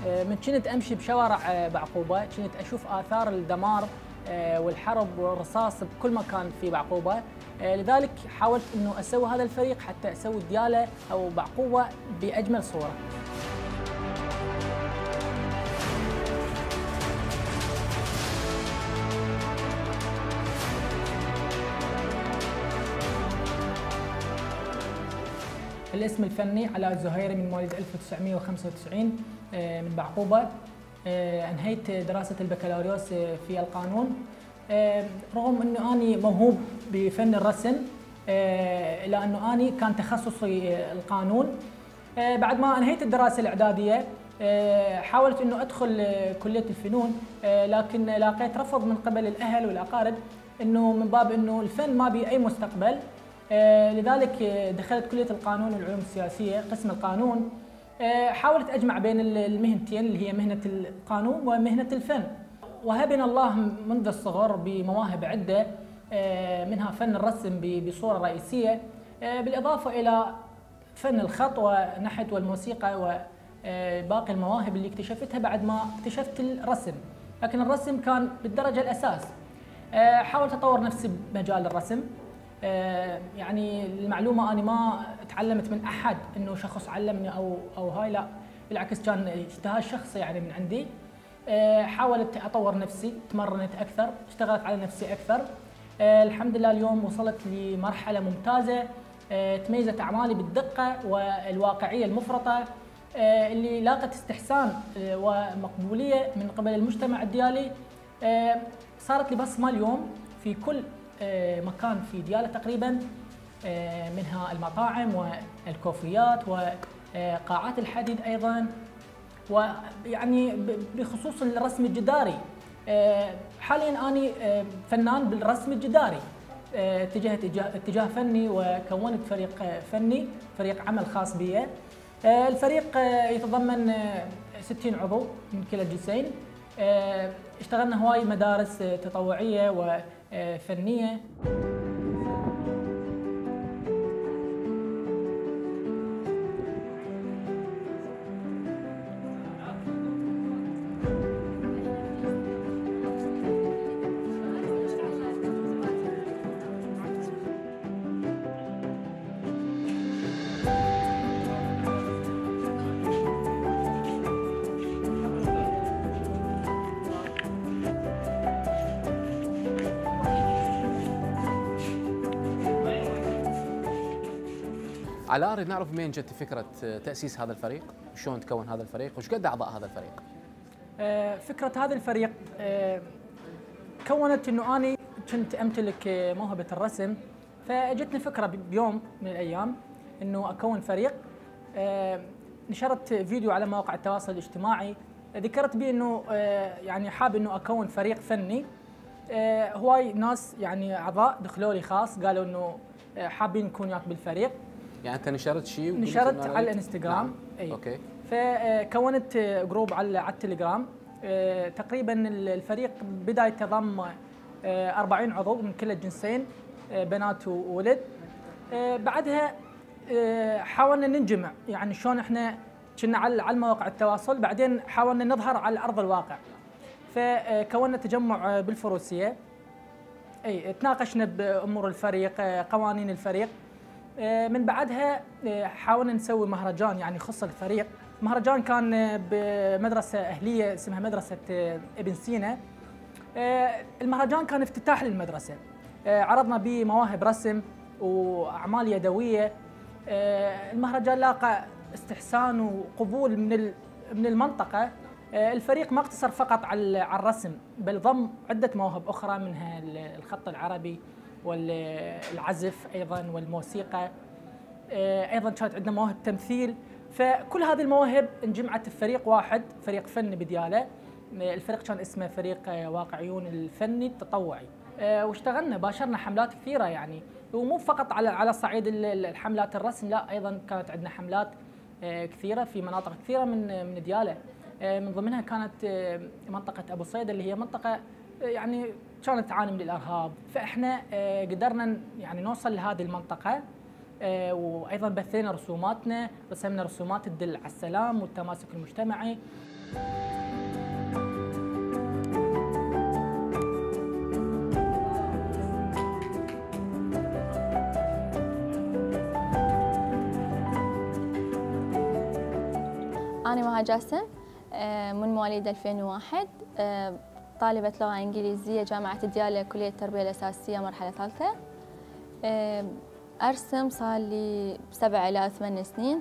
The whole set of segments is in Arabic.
من كنت امشي بشوارع بعقوبه كنت اشوف اثار الدمار والحرب والرصاص بكل مكان في بعقوبه. لذلك حاولت انه اسوي هذا الفريق حتى اسوي دياله او بعقوبه باجمل صوره. الاسم الفني علاء الزهيري، من مواليد 1995 من بعقوبة. انهيت دراسة البكالوريوس في القانون. رغم انه اني موهوب بفن الرسم الا انه اني كان تخصصي القانون. بعد ما انهيت الدراسة الإعدادية حاولت انه ادخل كلية الفنون، لكن لاقيت رفض من قبل الاهل والاقارب انه من باب انه الفن ما بي اي مستقبل. لذلك دخلت كلية القانون والعلوم السياسية قسم القانون. حاولت أجمع بين المهنتين اللي هي مهنة القانون ومهنة الفن، وهبنا الله منذ الصغر بمواهب عدة، منها فن الرسم بصورة رئيسية، بالإضافة إلى فن الخط والنحت والموسيقى وباقي المواهب اللي اكتشفتها بعد ما اكتشفت الرسم، لكن الرسم كان بالدرجة الأساس. حاولت أطور نفسي بمجال الرسم. يعني المعلومة أنا ما تعلمت من أحد إنه شخص علمني أو هاي، لا بالعكس كان اجتهاد شخصي يعني من عندي. حاولت أطور نفسي، تمرنت أكثر، اشتغلت على نفسي أكثر. الحمد لله اليوم وصلت لمرحلة ممتازة. تميزت أعمالي بالدقة والواقعية المفرطة اللي لاقت استحسان ومقبولية من قبل المجتمع الديالي. صارت لي بصمة اليوم في كل مكان في ديالى تقريبا، منها المطاعم والكوفيات وقاعات الحديد ايضا، ويعني بخصوص الرسم الجداري. حاليا اني فنان بالرسم الجداري. اتجهت اتجاه فني وكونت فريق فني، فريق عمل خاص بي. الفريق يتضمن 60 عضو من كلا الجنسين. اشتغلنا هواي مدارس تطوعيه وفنيه. علاء، نريد نعرف منين جت فكرة تأسيس هذا الفريق؟ شلون تكون هذا الفريق؟ وش قد أعضاء هذا الفريق؟ فكرة هذا الفريق كونت إنه أنا كنت أمتلك موهبة الرسم، فأجتني فكرة بيوم من الأيام إنه أكون فريق. نشرت فيديو على مواقع التواصل الاجتماعي، ذكرت به إنه يعني حاب إنه أكون فريق فني. هواي ناس يعني أعضاء دخلوا لي خاص قالوا إنه حابين نكون وياك بالفريق. يعني انت نشرت شيء؟ نشرت على الانستغرام. نعم. اي اوكي. فكونت جروب على التليجرام. تقريبا الفريق بدا يتضم 40 عضو من كلا الجنسين، بنات وولد. بعدها حاولنا ننجمع، يعني شلون احنا كنا على مواقع التواصل، بعدين حاولنا نظهر على ارض الواقع. فكونا تجمع بالفروسيه. اي تناقشنا بامور الفريق، قوانين الفريق. من بعدها حاولنا نسوي مهرجان يعني يخص الفريق. مهرجان كان بمدرسة أهلية اسمها مدرسة ابن سينا. المهرجان كان افتتاح للمدرسة. عرضنا به مواهب رسم وأعمال يدوية. المهرجان لاقى استحسان وقبول من المنطقة. الفريق ما اقتصر فقط على الرسم، بل ضم عدة مواهب أخرى، منها الخط العربي والعزف أيضا والموسيقى. أيضا كانت عندنا مواهب تمثيل. فكل هذه المواهب انجمعت في فريق واحد، فريق فني بديالى. الفريق كان اسمه فريق واقعيون الفني التطوعي. واشتغلنا، باشرنا حملات كثيرة يعني، ومو فقط على صعيد الحملات الرسم، لا أيضا كانت عندنا حملات كثيرة في مناطق كثيرة من ديالى. من ضمنها كانت منطقة أبو صيدا اللي هي منطقة يعني كانت تعاني من الارهاب، فاحنا قدرنا يعني نوصل لهذه المنطقه. وايضا بثينا رسوماتنا، رسمنا رسومات تدل على السلام والتماسك المجتمعي. أنا مها جاسم، من مواليد 2001، طالبة لغة إنجليزية جامعة ديالى كلية التربية الأساسية مرحلة ثالثة. أرسم صار لي 7 إلى 8 سنين.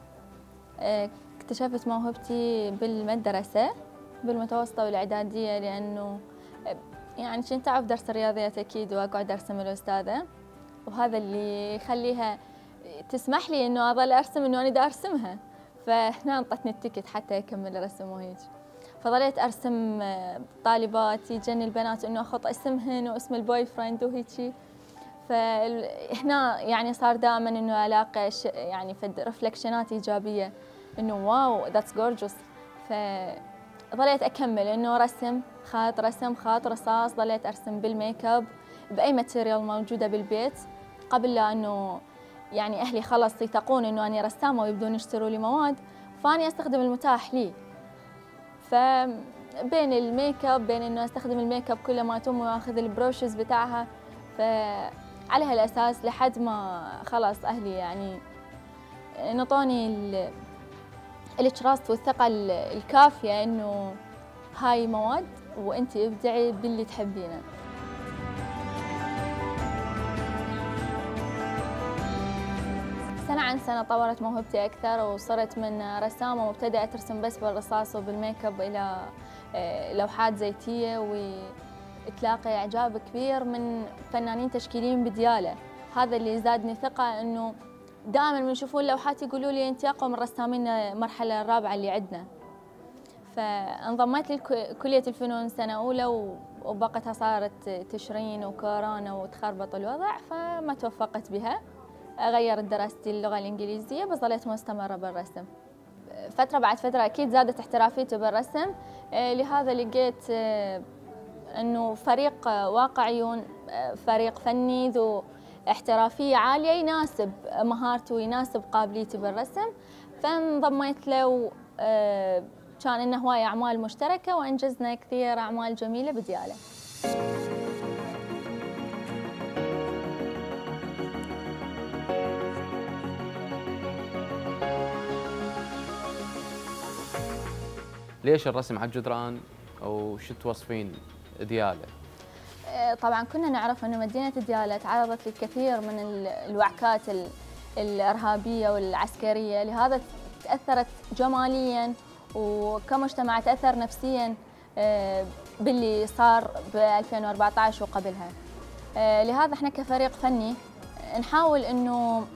اكتشفت موهبتي بالمدرسة بالمتوسطة والإعدادية، لأنه يعني كنت أعرف درس الرياضيات أكيد وأقعد أرسم الأستاذة، وهذا اللي يخليها تسمح لي إنه أظل أرسم إنه أنا دا أرسمها، فهنا انطتني التيكت حتى أكمل الرسم وهيك. فظليت أرسم طالبات، يجني البنات إنه أخط اسمهن واسم البوي فريند وهيجي. فهنا يعني صار دائما إنه ألاقي يعني فد رفلكشنات إيجابية إنه واو ذاتس جورجوس. فظليت أكمل إنه رسم خط، رسم خط، رصاص. ظليت أرسم بالميك اب بأي ماتيريال موجودة بالبيت، قبل لا إنه يعني أهلي خلص يثقون إنه أنا رسامة ويبدون يشتروا لي مواد، فأني أستخدم المتاح لي. فبين الميك اب، بين إنه أستخدم الميك اب كل ما تم وأخذ البروشز بتاعها، فعلى هالأساس لحد ما خلص أهلي يعني نطوني التراست والثقة الكافية إنه هاي مواد وأنت ابدعي باللي تحبينه. سنة عن سنة طورت موهبتي أكثر، وصرت من رسامة مبتدئة ترسم بس بالرصاص وبالميك اب إلى لوحات زيتية، وتلاقي إعجاب كبير من فنانين تشكيليين بديالة. هذا اللي زادني ثقة، إنه دائما من يشوفون لوحاتي يقولوا لي أنت أقوى من رسامين المرحلة الرابعة اللي عندنا. فانضميت لكلية الفنون سنة أولى، وبقتها صارت تشرين وكورونا وتخربط الوضع، فما توفقت بها. غيرت دراستي اللغة الإنجليزية، بس ظليت مستمرة بالرسم. فترة بعد فترة أكيد زادت احترافيتي بالرسم، لهذا لقيت أنه فريق واقعيون، فريق فني ذو احترافية عالية يناسب مهارتي ويناسب قابليتي بالرسم، فانضميت له. كان إنه هواية أعمال مشتركة، وأنجزنا كثير أعمال جميلة بديالة. ليش الرسم على الجدران، أو شو توصفين ديالة؟ طبعا كنا نعرف أن مدينة ديالة تعرضت للكثير من الوعكات الإرهابية والعسكرية، لهذا تأثرت جماليا وكمجتمع تأثر نفسيا باللي صار ب 2014 وقبلها. لهذا احنا كفريق فني نحاول انه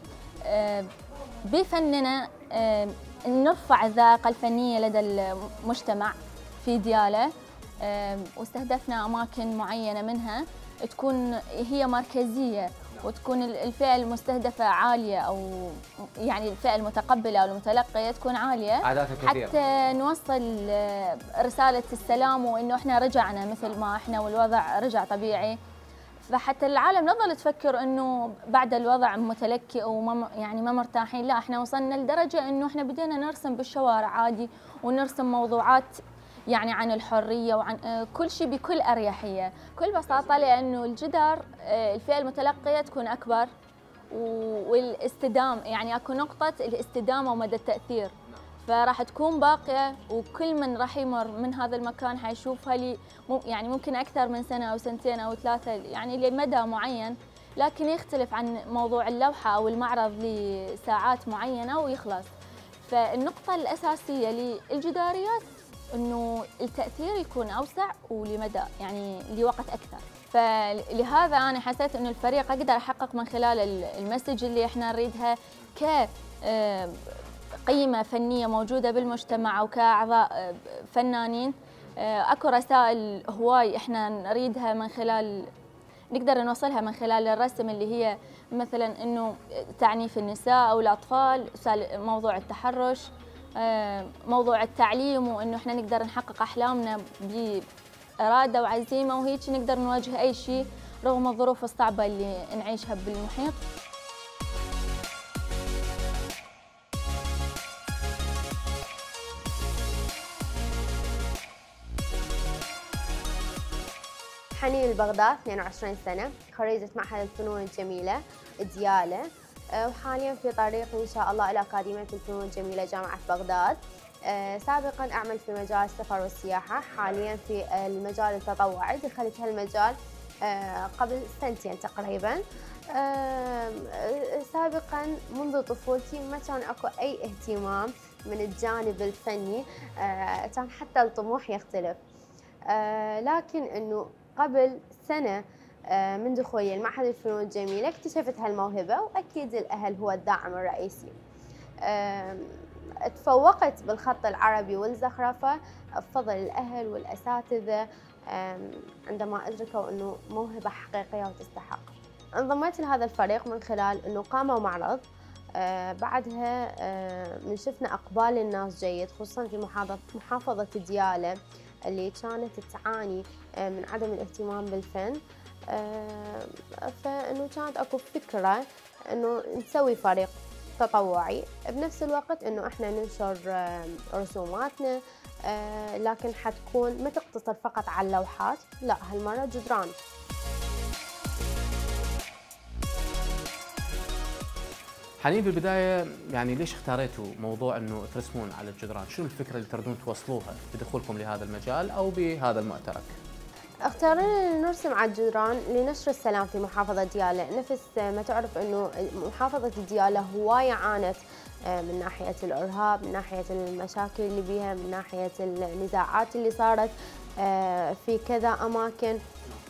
بفننا نرفع الذائقة الفنية لدى المجتمع في ديالة، واستهدفنا أماكن معينة منها تكون هي مركزية، وتكون الفئة المستهدفة عالية، أو يعني الفئة المتقبلة أو المتلقية تكون عالية، حتى نوصل رسالة السلام، وإنه إحنا رجعنا مثل ما إحنا والوضع رجع طبيعي. فحتى العالم نظل تفكر إنه بعد الوضع متلكئ وما يعني ما مرتاحين، لا إحنا وصلنا لدرجة إنه إحنا بدينا نرسم بالشوارع عادي، ونرسم موضوعات يعني عن الحرية وعن كل شيء بكل أريحية، بكل بساطة، لأنه الجدار الفئة المتلقية تكون أكبر، والاستدامة يعني أكو نقطة الاستدامة ومدى التأثير، فراح تكون باقية، وكل من راح يمر من هذا المكان حيشوفها لي يعني ممكن أكثر من سنة أو سنتين أو 3 يعني لمدى معين، لكن يختلف عن موضوع اللوحة أو المعرض لساعات معينة ويخلص. فالنقطة الأساسية للجداريات إنه التأثير يكون أوسع ولمدى يعني لوقت أكثر. فلهذا أنا حسيت إنه الفريق أقدر أحقق من خلال المسج اللي إحنا نريدها كقيمة فنية موجودة بالمجتمع، أو كأعضاء فنانين أكو رسائل هواي إحنا نريدها من خلال نقدر نوصلها من خلال الرسم، اللي هي مثلا إنه تعنيف النساء أو الأطفال، موضوع التحرش، موضوع التعليم، وإنه إحنا نقدر نحقق أحلامنا بإرادة وعزيمة، وهيك نقدر نواجه أي شيء رغم الظروف الصعبة اللي نعيشها بالمحيط. حنين البغداد 22 سنة، خريجة معهد الفنون الجميلة ديالى، وحاليا في طريقي إن شاء الله إلى أكاديمية الفنون الجميلة جامعة بغداد. سابقا أعمل في مجال السفر والسياحة، حاليا في المجال التطوعي. دخلت هالمجال قبل سنتين تقريبا. سابقا منذ طفولتي ما كان اكو اي اهتمام من الجانب الفني، كان حتى الطموح يختلف. لكن انه قبل سنة من دخولي المعهد الفنون الجميلة اكتشفت هالموهبة، واكيد الاهل هو الداعم الرئيسي. تفوقت بالخط العربي والزخرفة بفضل الاهل والاساتذة، عندما ادركوا انه موهبة حقيقية وتستحق. انضميت لهذا الفريق من خلال انه قاموا معرض، بعدها من شفنا اقبال الناس جيد، خصوصا في محافظة ديالى اللي كانت تعاني من عدم الاهتمام بالفن. فانه كانت اكو فكرة انه نسوي فريق تطوعي، بنفس الوقت انه احنا ننشر رسوماتنا، لكن حتكون ما تقتصر فقط على اللوحات، لا هالمرة جدران. حنين في البداية يعني ليش اختاريتوا موضوع انه ترسمون على الجدران؟ شنو الفكرة اللي تردون توصلوها بدخولكم لهذا المجال او بهذا المعترك؟ اختارينا نرسم على الجدران لنشر السلام في محافظة ديالى. نفس ما تعرف انه محافظة ديالى هواية عانت من ناحية الارهاب، من ناحية المشاكل اللي بيها، من ناحية النزاعات اللي صارت في كذا اماكن.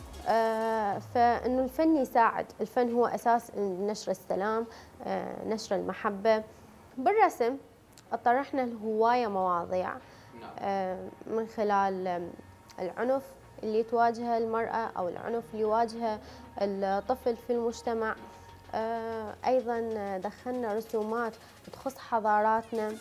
فانه الفن يساعد، الفن هو اساس نشر السلام، نشر المحبة. بالرسم اطرحنا لهواية مواضيع، من خلال العنف اللي تواجهه المرأة أو العنف اللي يواجهه الطفل في المجتمع. أيضا دخلنا رسومات تخص حضاراتنا.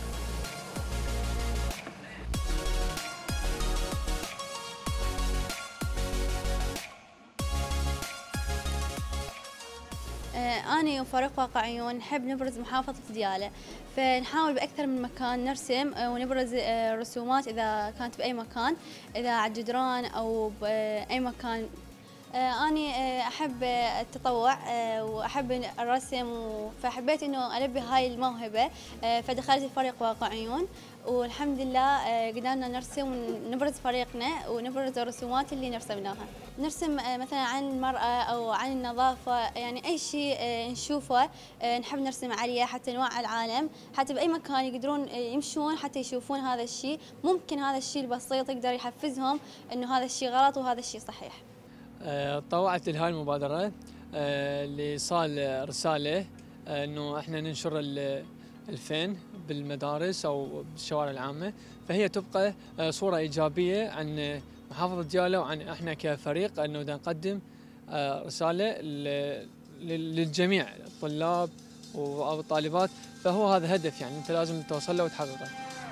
أنا وفريق واقعيون نحب نبرز محافظة ديالى، فنحاول بأكثر من مكان نرسم ونبرز رسومات إذا كانت بأي مكان، إذا على الجدران أو بأي مكان. أنا أحب التطوع وأحب الرسم، فحبيت إنه ألبي هاي الموهبة، فدخلت الفريق واقعيون، والحمد لله قدرنا نرسم ونبرز فريقنا ونبرز الرسومات اللي رسمناها. نرسم مثلا عن المرأة أو عن النظافة، يعني أي شيء نشوفه نحب نرسم عليه حتى نوعي العالم، حتى بأي مكان يقدرون يمشون حتى يشوفون هذا الشيء. ممكن هذا الشيء البسيط يقدر يحفزهم إنه هذا الشيء غلط وهذا الشيء صحيح. طوعت لهاي المبادرة لإيصال رسالة إنه إحنا ننشر الفن بالمدارس أو بالشوارع العامة، فهي تبقى صورة إيجابية عن محافظة ديالى وعن إحنا كفريق، إنه نقدم رسالة للجميع الطلاب والطالبات، فهو هذا هدف يعني أنت لازم توصل له وتحققه.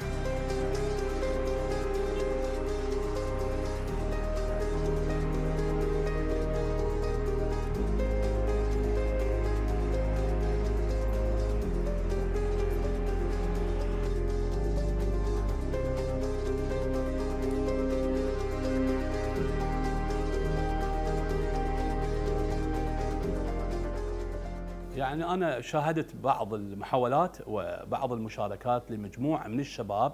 يعني أنا شاهدت بعض المحاولات وبعض المشاركات لمجموعة من الشباب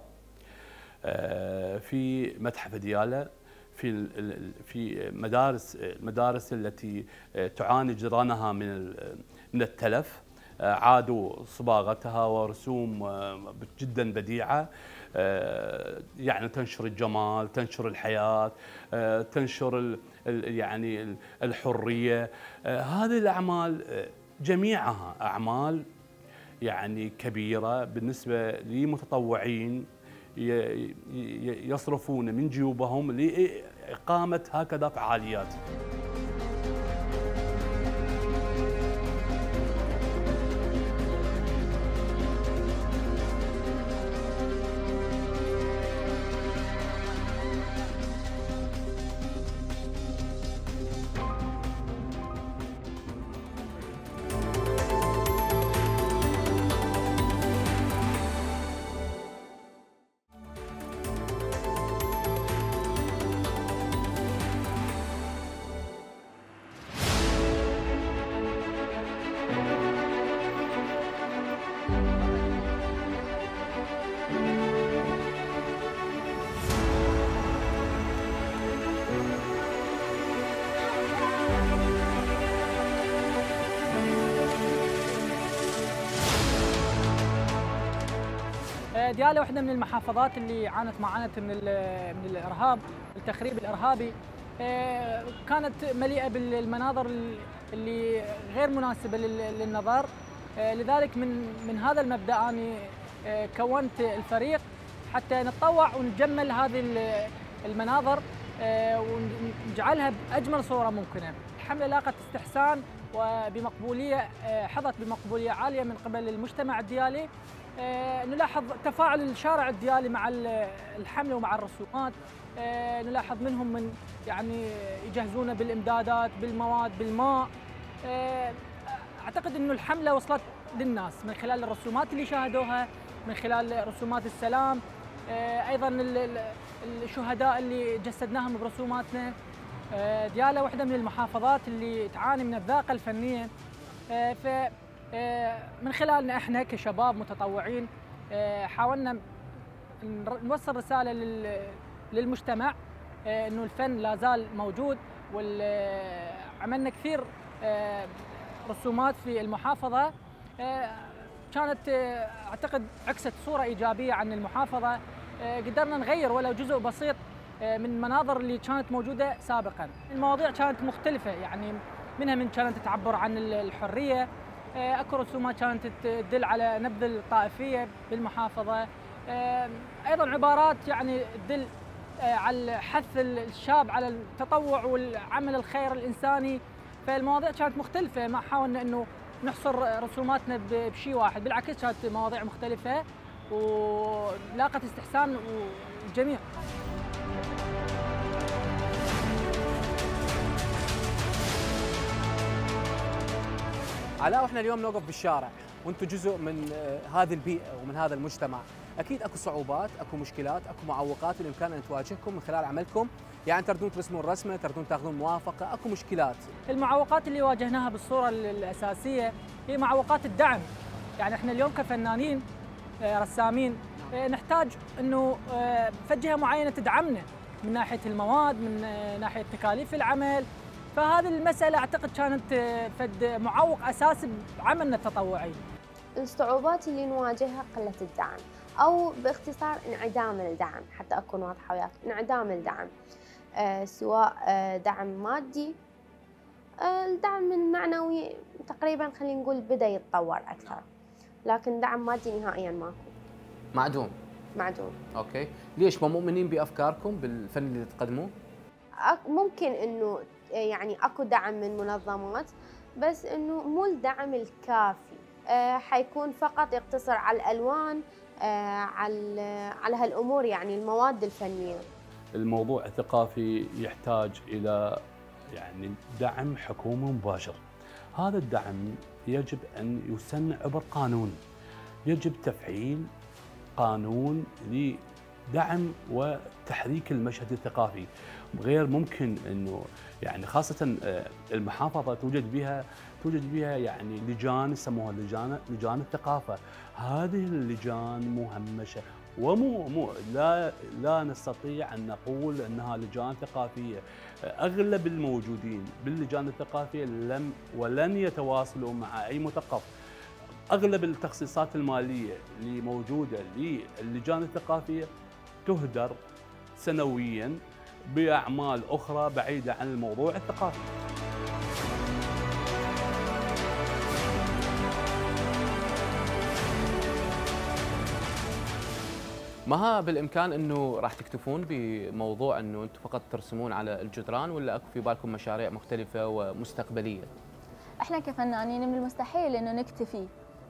في متحف ديالى، في المدارس التي تعاني جيرانها من التلف. عادوا صباغتها ورسوم جدا بديعة، يعني تنشر الجمال، تنشر الحياة، تنشر يعني الحرية. هذه الأعمال جميعها أعمال يعني كبيرة بالنسبة لمتطوعين يصرفون من جيوبهم لإقامة هكذا فعاليات. ديالى واحدة من المحافظات اللي معاناة من الإرهاب، التخريب الإرهابي. كانت مليئة بالمناظر اللي غير مناسبة للنظر. لذلك من هذا المبدأ أنا كونت الفريق حتى نتطوع ونجمل هذه المناظر ونجعلها بأجمل صورة ممكنة. الحملة لاقت استحسان وبمقبولية، حظت بمقبولية عالية من قبل المجتمع الديالي. نلاحظ تفاعل الشارع الديالي مع الحملة ومع الرسومات. نلاحظ منهم يعني يجهزون بالإمدادات، بالمواد، بالماء. أعتقد أنه الحملة وصلت للناس من خلال الرسومات اللي شاهدوها، من خلال رسومات السلام، أيضا الشهداء اللي جسدناهم برسوماتنا. ديالى واحدة من المحافظات اللي تعاني من الذاقة الفنية. من خلالنا احنا كشباب متطوعين حاولنا نوصل رسالة للمجتمع انه الفن لا زال موجود، وعملنا كثير رسومات في المحافظة كانت اعتقد عكست صورة ايجابية عن المحافظة. قدرنا نغير ولو جزء بسيط من المناظر اللي كانت موجودة سابقا. المواضيع كانت مختلفة، يعني منها كانت تعبر عن الحرية، اكو رسومات كانت تدل على نبذ الطائفية بالمحافظة، ايضا عبارات يعني تدل على حث الشاب على التطوع والعمل الخير الانساني. فالمواضيع كانت مختلفة، ما حاولنا انه نحصر رسوماتنا بشيء واحد، بالعكس كانت مواضيع مختلفة ولاقت استحسان الجميع. علاء، واحنا اليوم نوقف بالشارع وانتم جزء من هذه البيئه ومن هذا المجتمع، اكيد اكو صعوبات، اكو مشكلات، اكو معوقات بالامكان ان تواجهكم من خلال عملكم، يعني تردون ترسمون رسمه، تردون تاخذون موافقه، اكو مشكلات. المعوقات اللي واجهناها بالصوره الاساسيه هي معوقات الدعم. يعني احنا اليوم كفنانين رسامين نحتاج انه جهه معينه تدعمنا من ناحيه المواد، من ناحيه تكاليف العمل. فهذه المسألة أعتقد كانت فد معوق أساسي بعملنا التطوعي. الصعوبات اللي نواجهها قلة الدعم، أو باختصار انعدام الدعم، حتى أكون واضحة وياك، انعدام الدعم. سواء دعم مادي، الدعم المعنوي تقريبا خلينا نقول بدأ يتطور أكثر، لكن دعم مادي نهائيا ماكو. معدوم. أوكي، ليش ما مؤمنين بأفكاركم بالفن اللي تقدموه؟ ممكن إنه يعني اكو دعم من منظمات، بس انه مو الدعم الكافي. حيكون فقط يقتصر على الالوان، على هالامور، يعني المواد الفنيه. الموضوع الثقافي يحتاج الى يعني دعم حكومي مباشر. هذا الدعم يجب ان يسن عبر قانون، يجب تفعيل قانون لدعم وتحريك المشهد الثقافي. غير ممكن انه يعني خاصه المحافظه توجد بها يعني لجان يسموها لجان الثقافه. هذه اللجان مهمشه لا نستطيع ان نقول انها لجان ثقافيه. اغلب الموجودين باللجان الثقافيه ولن يتواصلوا مع اي مثقف. اغلب التخصيصات الماليه اللي موجوده للجان الثقافيه تهدر سنويا بأعمال أخرى بعيدة عن الموضوع الثقافي. مها بالإمكان أنه راح تكتفون بموضوع أنه أنتم فقط ترسمون على الجدران، ولا أكو في بالكم مشاريع مختلفة ومستقبلية؟ احنا كفنانين من المستحيل أنه نكتفي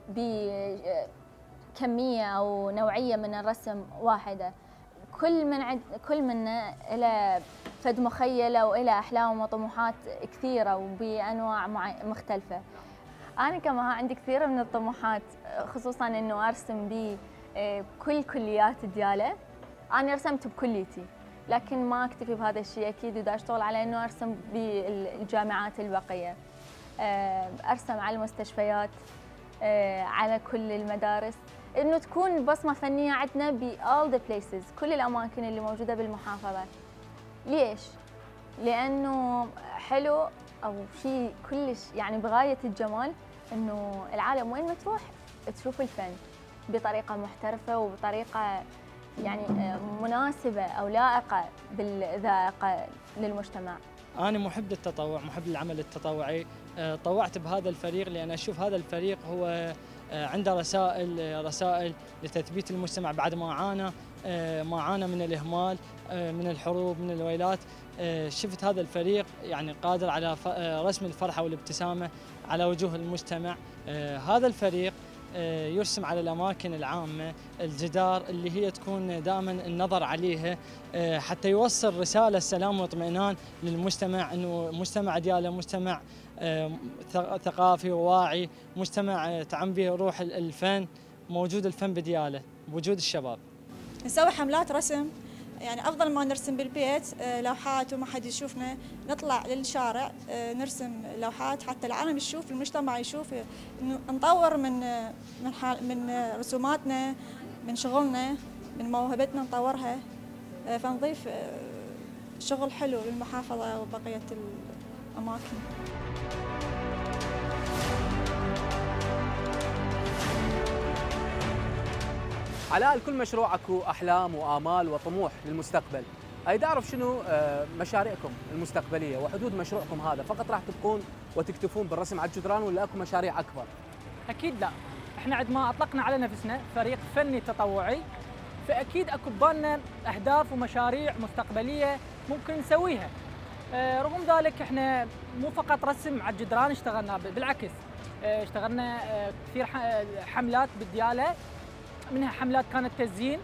بكمية أو نوعية من الرسم واحدة. كل منا له فد مخيلة وإلى أحلام وطموحات كثيرة وبأنواع مختلفة. أنا كمان عندي كثير من الطموحات، خصوصاً إنه أرسم بكل كليات ديالى. أنا رسمت بكليتي، لكن ما أكتفي بهذا الشيء، أكيد ودا أشتغل على إنه أرسم بالجامعات البقية، أرسم على المستشفيات، على كل المدارس، إنه تكون بصمة فنية عندنا ب all the places، كل الأماكن اللي موجودة بالمحافظة. ليش؟ لأنه حلو أو شيء كلش يعني بغاية الجمال إنه العالم وين ما تروح تشوف الفن. بطريقة محترفة وبطريقة يعني مناسبة أو لائقة بالذائقة للمجتمع. أنا محب للتطوع، محب للعمل التطوعي. طوعت بهذا الفريق لأن أشوف هذا الفريق هو عنده رسائل لتثبيت المجتمع بعد ما عانى من الإهمال، من الحروب، من الويلات. شفت هذا الفريق يعني قادر على رسم الفرحة والابتسامة على وجوه المجتمع. هذا الفريق يرسم على الأماكن العامة الجدار اللي هي تكون دائما النظر عليها حتى يوصل رسالة سلام واطمئنان للمجتمع، أنه مجتمع دياله مجتمع ثقافي وواعي، مجتمع تعم به روح الفن، موجود الفن بدياله بوجود الشباب. نسوي حملات رسم، يعني أفضل ما نرسم بالبيت لوحات وما حد يشوفنا، نطلع للشارع نرسم لوحات حتى العالم يشوف، المجتمع يشوف، نطور من رسوماتنا، من شغلنا، من موهبتنا نطورها، فنضيف شغل حلو للمحافظة وبقية الأماكن. علاء، لكل مشروع اكو احلام وامال وطموح للمستقبل. اريد اعرف شنو مشاريعكم المستقبليه وحدود مشروعكم هذا؟ فقط راح تبقون وتكتفون بالرسم على الجدران ولا اكو مشاريع اكبر؟ اكيد لا، احنا عند ما اطلقنا على نفسنا فريق فني تطوعي، فاكيد اكو ببالنا اهداف ومشاريع مستقبليه ممكن نسويها. رغم ذلك احنا مو فقط رسم على الجدران اشتغلنا، بالعكس اشتغلنا كثير حملات بالدياله، منها حملات كانت تزيين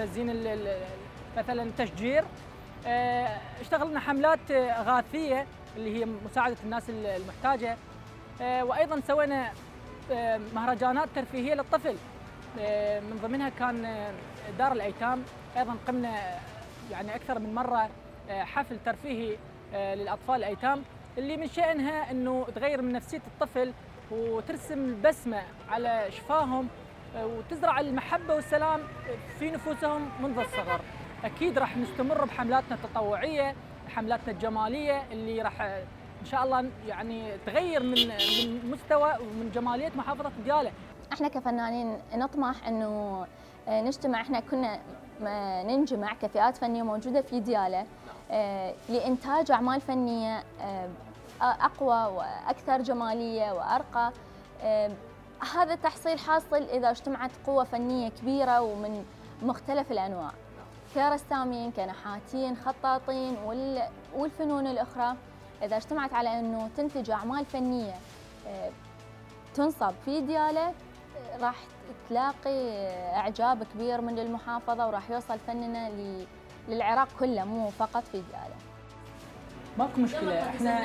مثلا تشجير. اشتغلنا حملات غاثيه اللي هي مساعده الناس المحتاجه، وايضا سوينا مهرجانات ترفيهيه للطفل، من ضمنها كان دار الايتام. ايضا قمنا يعني اكثر من مره حفل ترفيهي للاطفال الايتام، اللي من شأنها انه تغير من نفسيه الطفل وترسم البسمه على شفاهم وتزرع المحبة والسلام في نفوسهم منذ الصغر. أكيد راح نستمر بحملاتنا التطوعية، حملاتنا الجمالية اللي راح إن شاء الله يعني تغير من مستوى ومن جمالية محافظة دياله. احنا كفنانين نطمح انه نجتمع، احنا كنا ننجمع كفئات فنية موجودة في دياله لإنتاج أعمال فنية أقوى وأكثر جمالية وأرقى. هذا التحصيل حاصل إذا اجتمعت قوة فنية كبيرة ومن مختلف الأنواع، كرسامين، كنحاتين، خطاطين والفنون الأخرى. إذا اجتمعت على أنه تنتج أعمال فنية تنصب في دياله، راح تلاقي إعجاب كبير من المحافظة، وراح يوصل فننا للعراق كله مو فقط في دياله. ماكو مشكلة، احنا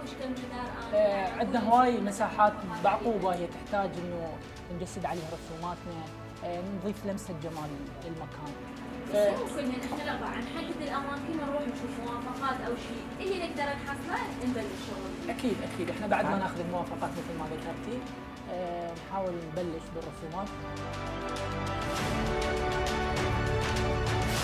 عندنا هواي مساحات بعقوبة هي تحتاج انه نجسد عليها رسوماتنا، نضيف لمسة جمال للمكان. ممكن احنا الاربعه نحدد الاماكن ونروح نشوف موافقات او شيء اللي نقدر نحصله نبلش شغل. اكيد احنا بعد ما ناخذ الموافقات مثل ما ذكرتي نحاول نبلش بالرسومات.